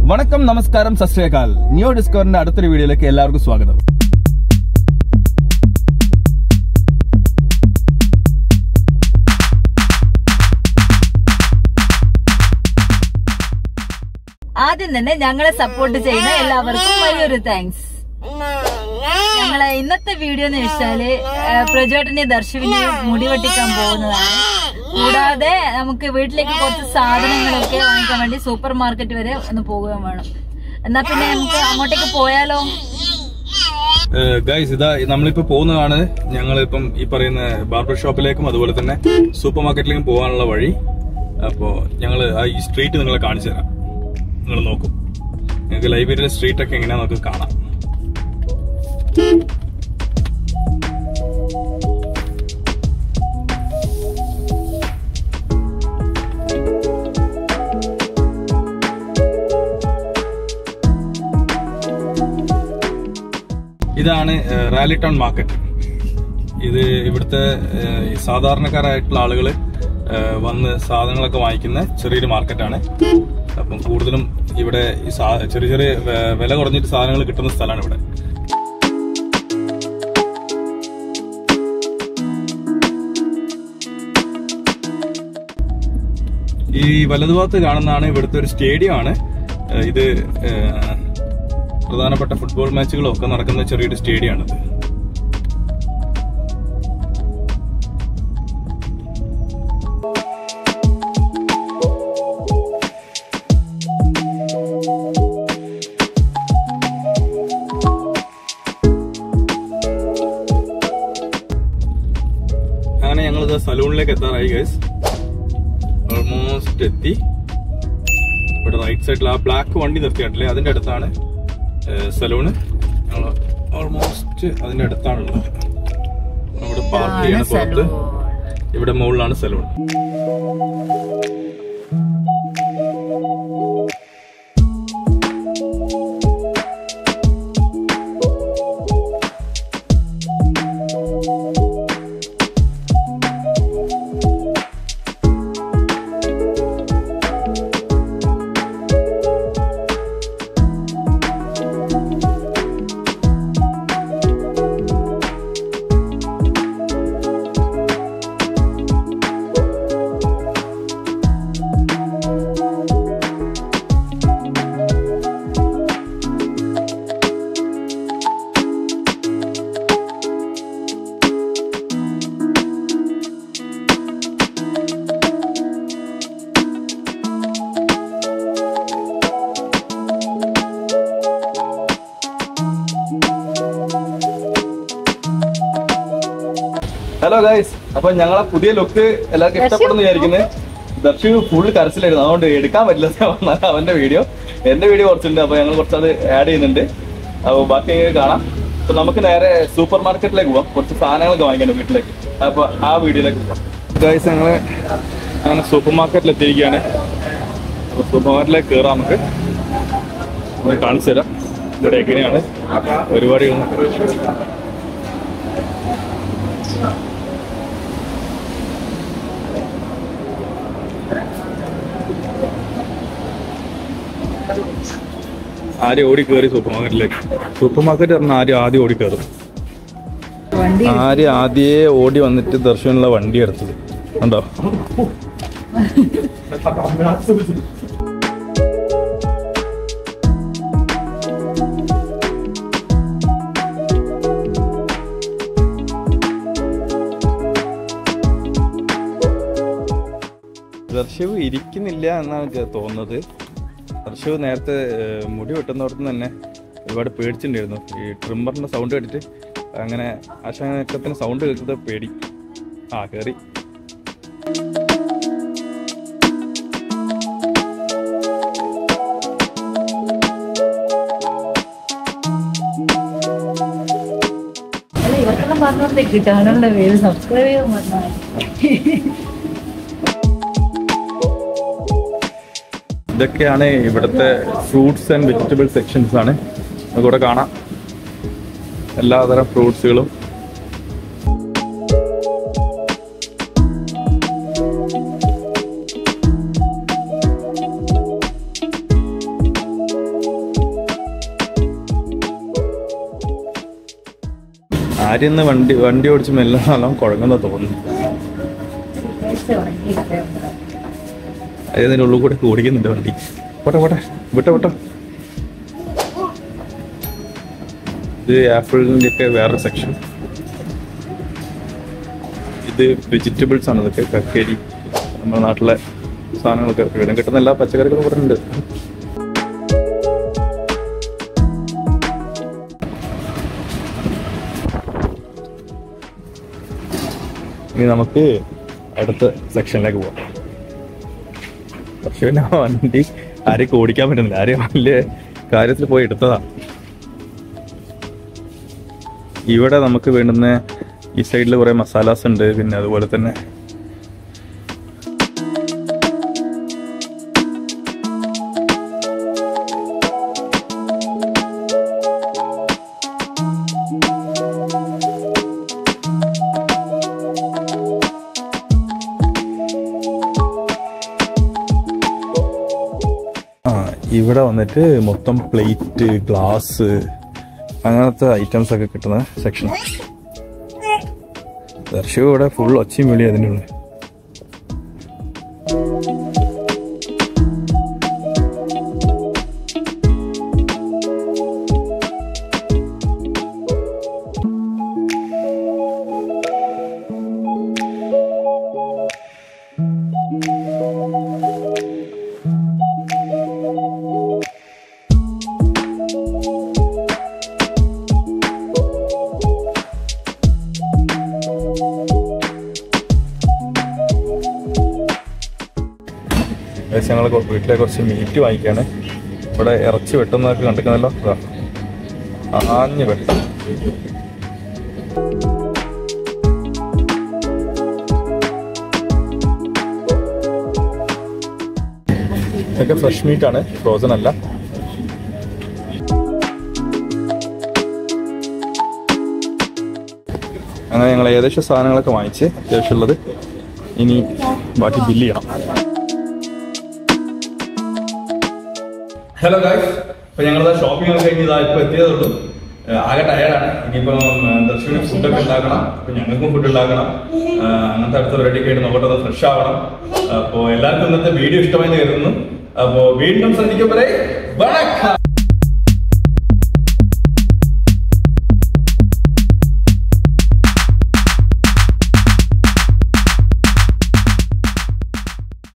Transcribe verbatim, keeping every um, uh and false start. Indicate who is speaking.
Speaker 1: വണക്കം നമസ്കാരം സത് ശ്രീ അകാൽ ന്യൂ ഡിസ്കവറിന്റെ അടുത്തൊരു വീഡിയോയിലേക്ക് എല്ലാവർക്കും സ്വാഗതം.
Speaker 2: ആദ്യം തന്നെ ഞങ്ങളെ സപ്പോർട്ട് ചെയ്യുന്ന എല്ലാവർക്കും വലിയൊരു താങ്ക്സ്. ഞങ്ങളെ ഇന്നത്തെ വീഡിയോ എന്ന് വെച്ചാല് പ്രജോട്ടിനെ ദർശിവിനെ മുടി വെട്ടിക്കാൻ പോകുന്നതാണ്. കൂടാതെ നമുക്ക് വീട്ടിലേക്ക് കുറച്ച് സാധനങ്ങളൊക്കെ വാങ്ങിക്കാൻ വേണ്ടി സൂപ്പർ മാർക്കറ്റ് വരെ ഒന്ന് പോകുകയും വേണം. എന്നാ പിന്നെ നമുക്ക് അങ്ങോട്ടേക്ക് പോയാലോ?
Speaker 1: ഗൈസ്, ഇതാ നമ്മളിപ്പോ പോകുന്നതാണ്. ഞങ്ങൾ ഇപ്പം ഈ പറയുന്ന ബാർബർ ഷോപ്പിലേക്കും അതുപോലെ തന്നെ സൂപ്പർ മാർക്കറ്റിലേക്കും പോകാനുള്ള വഴി. അപ്പോ ഞങ്ങള് ആ ഈ സ്ട്രീറ്റ് നിങ്ങളെ കാണിച്ചു തരാം. നിങ്ങൾ നോക്കും, നിങ്ങൾക്ക് ലൈബ്രറിയിലെ സ്ട്രീറ്റ് ഒക്കെ എങ്ങനെയാ നമുക്ക് കാണാം. ഇതാണ് റാലി ടൗൺ മാർക്കറ്റ്. ഇത് ഇവിടുത്തെ സാധാരണക്കാരായിട്ടുള്ള ആളുകൾ വന്ന് സാധനങ്ങളൊക്കെ വാങ്ങിക്കുന്ന ചെറിയൊരു മാർക്കറ്റാണ്. അപ്പം കൂടുതലും ഇവിടെ ഈ ചെറിയ ചെറിയ വില കുറഞ്ഞിട്ട് സാധനങ്ങൾ കിട്ടുന്ന സ്ഥലമാണ് ഇവിടെ. ഈ വലതുഭാഗത്ത് കാണുന്നതാണ് ഇവിടുത്തെ ഒരു സ്റ്റേഡിയം ആണ്. ഇത് പ്രധാനപ്പെട്ട ഫുട്ബോൾ മാച്ചുകളും ഒക്കെ നടക്കുന്ന ചെറിയൊരു സ്റ്റേഡിയം ആണിത്. അങ്ങനെ ഞങ്ങളിത് സലൂണിലേക്ക് എത്താറായി ഗൈസ്. ഓൾമോസ്റ്റ് എത്തി. ഇവിടെ റൈറ്റ് സൈഡിൽ ആ ബ്ലാക്ക് വണ്ടി നിർത്തിയിട്ടില്ലേ, അതിന്റെ അടുത്താണ് സലൂണ്. ഞങ്ങൾ ഓൾമോസ്റ്റ് അതിന്റെ അടുത്താണുള്ളത്. ഇവിടെ പാർക്ക് ചെയ്യണ പുറത്ത്, ഇവിടെ മുകളിലാണ് സലൂൺ. ഹലോ ഗൈസ്, അപ്പൊ ഞങ്ങളെ പുതിയ ലുക്ക് എല്ലാവർക്കും ഇഷ്ടപ്പെടുന്നു വിചാരിക്കുന്നത്. ദർശിവ് ഫുൾ കരച്ചിലായിരുന്നു, അതുകൊണ്ട് എടുക്കാൻ പറ്റില്ല അവന്റെ വീഡിയോ. എന്റെ വീഡിയോ കുറച്ചുണ്ട്, അപ്പൊ ഞങ്ങൾ കുറച്ചത് ആഡ് ചെയ്യുന്നുണ്ട്. അപ്പൊ ബാക്കി കാണാം. അപ്പൊ നമുക്ക് നേരെ സൂപ്പർ മാർക്കറ്റിലേക്ക് പോവാം. കുറച്ച് സാധനങ്ങളൊക്കെ വാങ്ങിക്കണം വീട്ടിലേക്ക്. അപ്പൊ ആ വീഡിയോയിലേക്ക് പോവാം. ഗൈസ്, ഞങ്ങള് അങ്ങനെ സൂപ്പർ മാർക്കറ്റിൽ എത്തിയിരിക്കുകയാണ്. അപ്പൊ സൂപ്പർ മാർക്കറ്റിലേക്ക് കയറാം. നമുക്ക് നമുക്ക് കാണിച്ചു തരാം ഇവിടെ എങ്ങനെയാണ് പരിപാടികൾ. ആരും ഓടി കയറി സൂപ്പർ മാർക്കറ്റിലേക്ക്. സൂപ്പർ മാർക്കറ്റ് പറഞ്ഞാൽ ആരും ആദ്യം ഓടി കയറും. ആരും ആദ്യേ ഓടി വന്നിട്ട് ദർശനുള്ള വണ്ടി എടുത്തത് കണ്ടോ. ദർശവ് ഇരിക്കുന്നില്ല എന്നാണ് തോന്നുന്നത്. ദർശവ് നേരത്തെ മുടി വെട്ടുന്നവർക്കും തന്നെ ഒരുപാട് പേടിച്ചിട്ടുണ്ടായിരുന്നു. ഈ ട്രിമ്മറിന്റെ സൗണ്ട് കേട്ടിട്ട് അങ്ങനെ ആശാക്കത്തിന് സൗണ്ട് കേൾക്കുന്നത് പേടി. ആ കയറി.
Speaker 2: ഇവർക്കെല്ലാം പറഞ്ഞോടത്തേക്ക് കിട്ടാനുള്ള പേര് സബ്സ്ക്രൈബ് ചെയ്യാൻ പറഞ്ഞാൽ.
Speaker 1: ഇതൊക്കെയാണ് ഇവിടുത്തെ ഫ്രൂട്ട്സ് ആൻഡ് വെജിറ്റബിൾ സെക്ഷൻസ് ആണ്. നമുക്കിവിടെ കാണാം എല്ലാതരം ഫ്രൂട്ട്സുകളും. ആര്യന്ന് വണ്ടി വണ്ടി ഓടിച്ച് മെല്ലെ നല്ലോണം കുഴങ്ങുന്ന തോന്നുന്നു. അതിന്റെ ഉള്ളിൽ കൂടെ ഓടിക്കുന്നുണ്ട് വണ്ടി. പോട്ടെ പോട്ടെ വിട്ടോ വിട്ടോ. ഇത് ആപ്പിളിന്റെ ഒക്കെ വേറെ സെക്ഷൻ. ഇത് വെജിറ്റബിൾസ് ആണ്. ഇതൊക്കെ കക്കേരി, നമ്മുടെ നാട്ടിലെ സാധനങ്ങളൊക്കെ ഇവിടെ കിട്ടുന്ന എല്ലാ പച്ചക്കറികളും ഇവിടെ ഉണ്ട്. ഇനി നമുക്ക് അടുത്ത സെക്ഷനിലേക്ക് പോവാം. പക്ഷേ വണ്ടി ആരെയും ഓടിക്കാൻ പറ്റുന്നില്ല. ആരെയും വലിയ കാര്യത്തിൽ പോയി എടുത്തതാ. ഇവിടെ നമുക്ക് വേണ്ടുന്ന ഈ സൈഡിൽ കുറെ മസാലാസ് ഉണ്ട്. പിന്നെ അതുപോലെ തന്നെ ഇവിടെ വന്നിട്ട് മൊത്തം പ്ലേറ്റ്, ഗ്ലാസ്, അങ്ങനത്തെ ഐറ്റംസ് ഒക്കെ കിട്ടുന്ന സെക്ഷൻ. ദർശിവ് ഇവിടെ ഫുൾ ഒച്ചയും വിളി അതിൻ്റെ ഉള്ളിൽ. ഞങ്ങൾ വീട്ടിലെ കുറച്ച് മീറ്റ് വാങ്ങിക്കാണ്. ഇവിടെ ഇറച്ചി വെട്ടുന്നതൊക്കെ കണ്ടിരിക്കുന്നല്ലോ. ആഞ്ഞ് വെട്ടം. ഇതൊക്കെ ഫ്രഷ് മീറ്റ് ആണ്, ഫ്രോസൺ അല്ല. അങ്ങനെ ഞങ്ങൾ ഏകദേശം സാധനങ്ങളൊക്കെ വാങ്ങിച്ച് അത്യാവശ്യമുള്ളത്. ഇനി ബാക്കി ബില്ല് ചെയ്യണം. ഹലോ ഗൈസ്, ഇപ്പൊ ഞങ്ങൾ ഷോപ്പിംഗ് ഒക്കെ കഴിഞ്ഞ് ഇതാ ഇപ്പൊ എത്തിയതുള്ളൂ. ആകെ ടയർഡാണ്. ഇനിയിപ്പം ദർശന ഫുഡൊക്കെ ഉണ്ടാക്കണം. അപ്പൊ ഞങ്ങൾക്കും ഫുഡ് ഉണ്ടാക്കണം. അങ്ങനത്തെ അടുത്ത റെഡി ആയിട്ട് നോക്കട്ടെ, ഫ്രഷ് ആവണം. അപ്പോ എല്ലാവർക്കും ഇന്നത്തെ വീഡിയോ ഇഷ്ടമായി കരുതുന്നു. അപ്പോ വീണ്ടും ശ്രദ്ധിക്കപ്പെടെ.